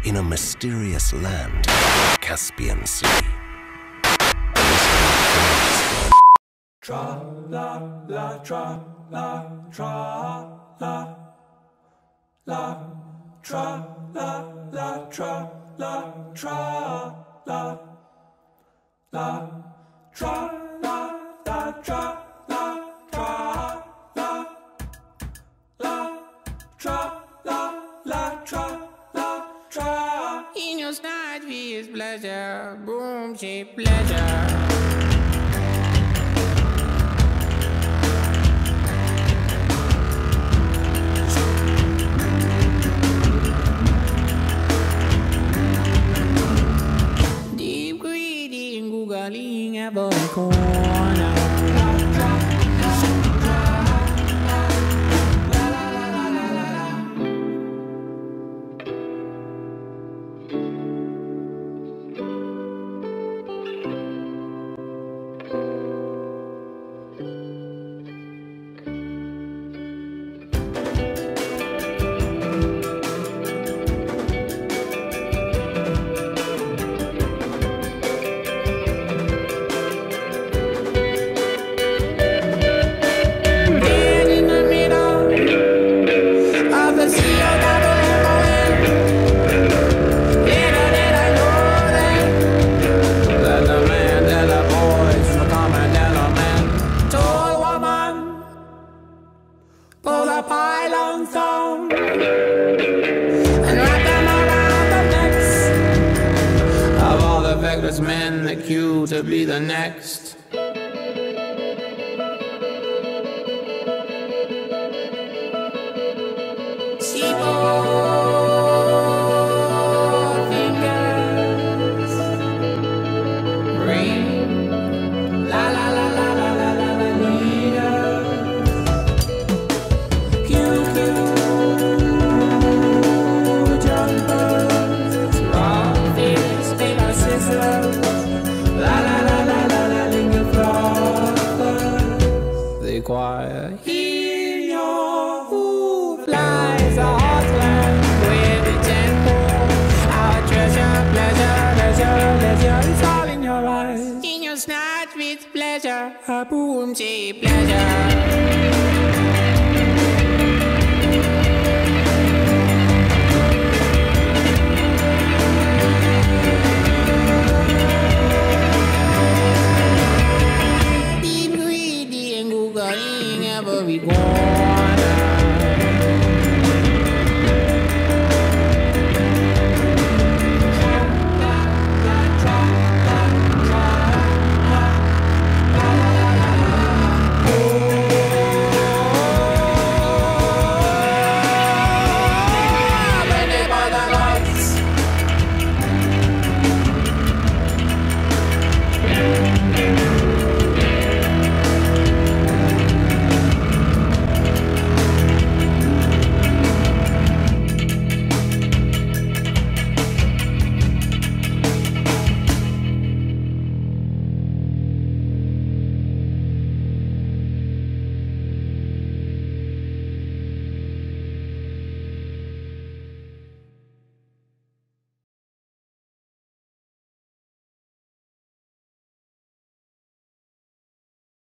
in a mysterious land, Caspian Sea. Tra la la tra la tra la la tra la la tra la tra la la tra la la tra la tra la la tra la la tra la tra. In your night is pleasure, boom, she pleasure. Googling every corner. Pull a pylon song and wrap them around the necks of all the feckless men that queue to be the next. Seaboard fingers ring, la la la la la la la la la. Choir. In your hoof lies a heartland with the tempo. Our treasure, pleasure, leisure, leisure, it's all in your eyes. In your snatch with pleasure, a boom, pleasure.